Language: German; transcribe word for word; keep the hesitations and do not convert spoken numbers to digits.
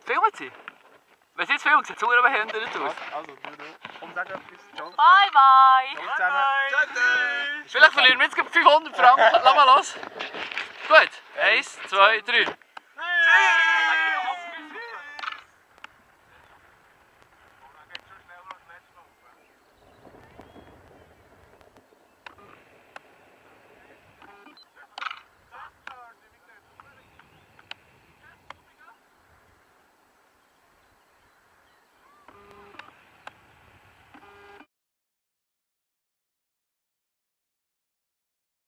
Filmen Sie? Wenn Sie jetzt filmen, sieht es sehr behindert aus. Also, du, komm, sag etwas. Ciao. Bye, bye. Ciao zusammen. Vielleicht verlieren wir jetzt fünfhundert Franken. Lass mal los. Gut, eins, zwei, drei.